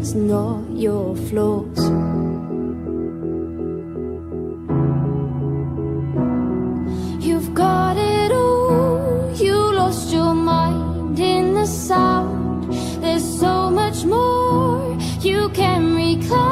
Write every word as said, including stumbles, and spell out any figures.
strengths, not your flaws. You've got it all, you lost your mind in the sound. There's so much more you can reclaim.